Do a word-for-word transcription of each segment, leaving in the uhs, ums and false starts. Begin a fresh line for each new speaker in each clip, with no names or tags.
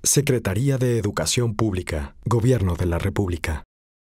Secretaría de Educación Pública, Gobierno de la República.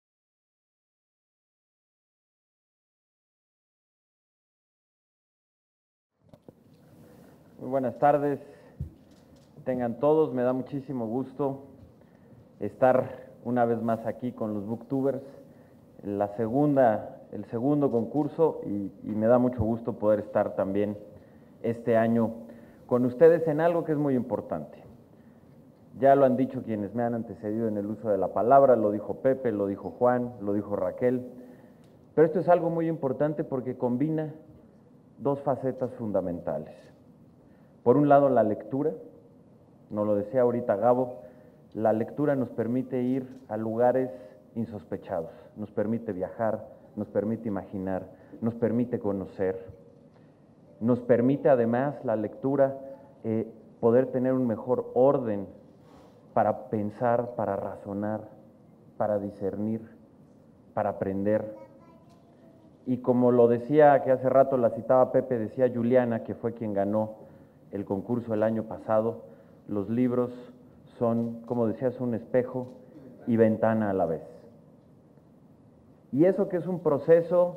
Muy buenas tardes, tengan todos, me da muchísimo gusto estar una vez más aquí con los Booktubers, la segunda, el segundo concurso y, y me da mucho gusto poder estar también este año con ustedes en algo que es muy importante. Ya lo han dicho quienes me han antecedido en el uso de la palabra, lo dijo Pepe, lo dijo Juan, lo dijo Raquel, pero esto es algo muy importante porque combina dos facetas fundamentales. Por un lado, la lectura, nos lo decía ahorita Gabo, la lectura nos permite ir a lugares insospechados, nos permite viajar, nos permite imaginar, nos permite conocer, nos permite además la lectura eh, poder tener un mejor orden para pensar, para razonar, para discernir, para aprender. Y como lo decía, que hace rato la citaba Pepe, decía Juliana, que fue quien ganó el concurso el año pasado, los libros son, como decías, un espejo y ventana a la vez. Y eso que es un proceso,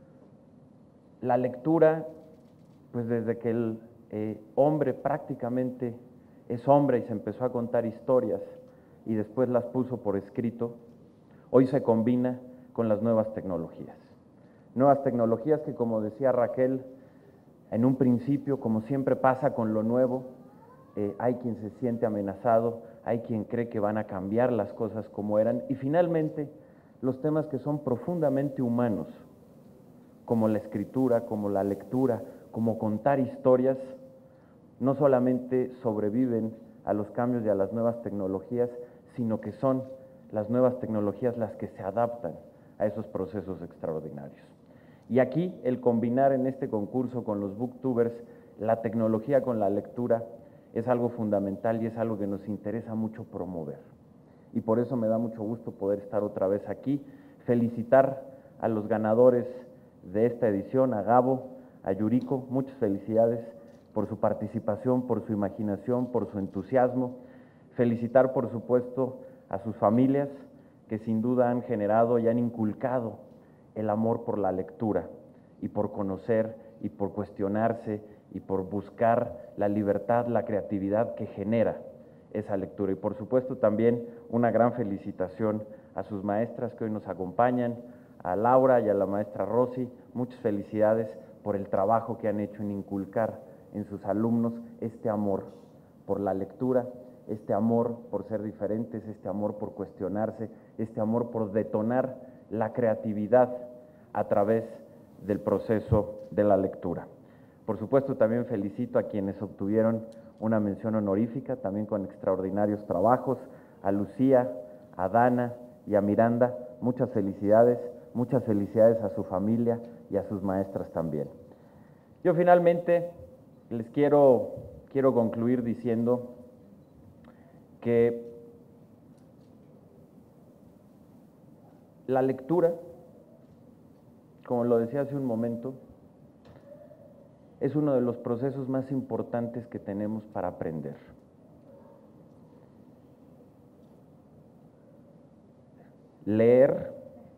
la lectura, pues desde que el eh, hombre prácticamente es hombre y se empezó a contar historias y después las puso por escrito, hoy se combina con las nuevas tecnologías. Nuevas tecnologías que, como decía Raquel, en un principio, como siempre pasa con lo nuevo, eh, hay quien se siente amenazado, hay quien cree que van a cambiar las cosas como eran, y finalmente los temas que son profundamente humanos, como la escritura, como la lectura, como contar historias, no solamente sobreviven a los cambios y a las nuevas tecnologías, sino que son las nuevas tecnologías las que se adaptan a esos procesos extraordinarios. Y aquí el combinar en este concurso con los Booktubers la tecnología con la lectura es algo fundamental y es algo que nos interesa mucho promover. Y por eso me da mucho gusto poder estar otra vez aquí, felicitar a los ganadores de esta edición, a Gabo, a Yuriko, muchas felicidades por su participación, por su imaginación, por su entusiasmo. Felicitar, por supuesto, a sus familias que sin duda han generado y han inculcado el amor por la lectura y por conocer y por cuestionarse y por buscar la libertad, la creatividad que genera esa lectura. Y por supuesto también una gran felicitación a sus maestras que hoy nos acompañan, a Laura y a la maestra Rosy, muchas felicidades por el trabajo que han hecho en inculcar en sus alumnos este amor por la lectura, este amor por ser diferentes, este amor por cuestionarse, este amor por detonar la creatividad a través del proceso de la lectura. Por supuesto, también felicito a quienes obtuvieron una mención honorífica, también con extraordinarios trabajos, a Lucía, a Dana y a Miranda, muchas felicidades, muchas felicidades a su familia y a sus maestras también. Yo finalmente les quiero, quiero concluir diciendo que la lectura, como lo decía hace un momento, es uno de los procesos más importantes que tenemos para aprender. Leer,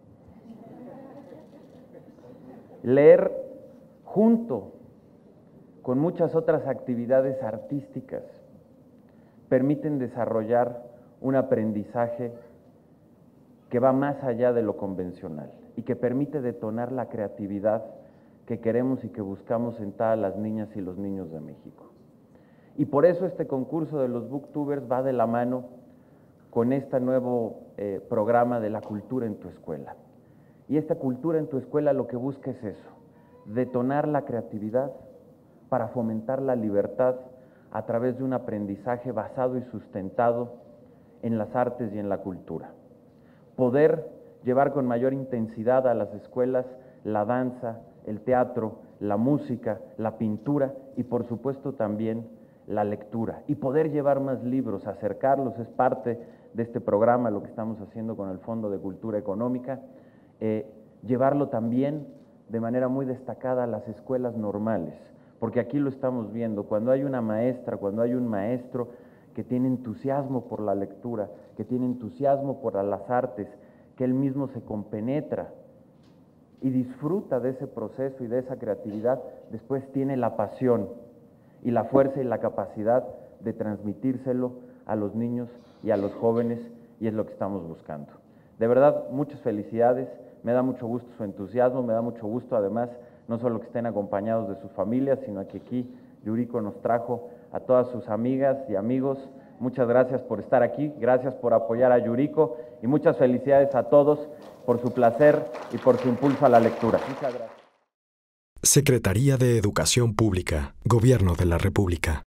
leer junto con muchas otras actividades artísticas permiten desarrollar un aprendizaje que va más allá de lo convencional y que permite detonar la creatividad que queremos y que buscamos en todas las niñas y los niños de México. Y por eso este concurso de los Booktubers va de la mano con este nuevo eh, programa de la cultura en tu escuela. Y esta cultura en tu escuela lo que busca es eso, detonar la creatividad para fomentar la libertad a través de un aprendizaje basado y sustentado en las artes y en la cultura. Poder llevar con mayor intensidad a las escuelas la danza, el teatro, la música, la pintura y por supuesto también la lectura. Y poder llevar más libros, acercarlos, es parte de este programa, lo que estamos haciendo con el Fondo de Cultura Económica, eh, llevarlo también de manera muy destacada a las escuelas normales, porque aquí lo estamos viendo, cuando hay una maestra, cuando hay un maestro que tiene entusiasmo por la lectura, que tiene entusiasmo por las artes, que él mismo se compenetra y disfruta de ese proceso y de esa creatividad, después tiene la pasión y la fuerza y la capacidad de transmitírselo a los niños y a los jóvenes, y es lo que estamos buscando. De verdad, muchas felicidades, me da mucho gusto su entusiasmo, me da mucho gusto además, no solo que estén acompañados de sus familias, sino que aquí Yuriko nos trajo a todas sus amigas y amigos. Muchas gracias por estar aquí, gracias por apoyar a Yuriko y muchas felicidades a todos por su placer y por su impulso a la lectura. Muchas gracias.
Secretaría de Educación Pública, Gobierno de la República.